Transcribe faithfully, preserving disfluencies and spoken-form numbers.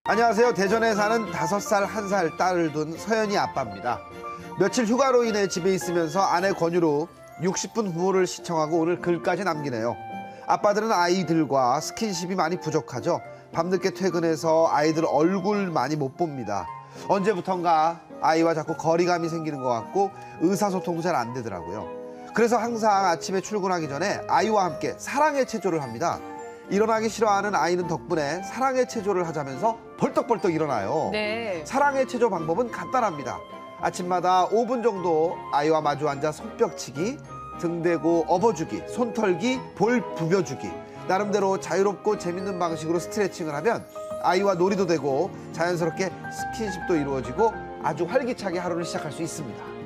안녕하세요. 대전에 사는 다섯 살, 한 살 딸을 둔 서연이 아빠입니다. 며칠 휴가로 인해 집에 있으면서 아내 권유로 육십 분 후보를 시청하고 오늘 글까지 남기네요. 아빠들은 아이들과 스킨십이 많이 부족하죠. 밤늦게 퇴근해서 아이들 얼굴 많이 못 봅니다. 언제부턴가 아이와 자꾸 거리감이 생기는 것 같고 의사소통도 잘 안 되더라고요. 그래서 항상 아침에 출근하기 전에 아이와 함께 사랑의 체조를 합니다. 일어나기 싫어하는 아이는 덕분에 사랑의 체조를 하자면서 벌떡벌떡 일어나요. 네. 사랑의 체조 방법은 간단합니다. 아침마다 오 분 정도 아이와 마주 앉아 손뼉치기, 등 대고 업어주기, 손 털기, 볼 부벼주기. 나름대로 자유롭고 재밌는 방식으로 스트레칭을 하면 아이와 놀이도 되고 자연스럽게 스킨십도 이루어지고 아주 활기차게 하루를 시작할 수 있습니다.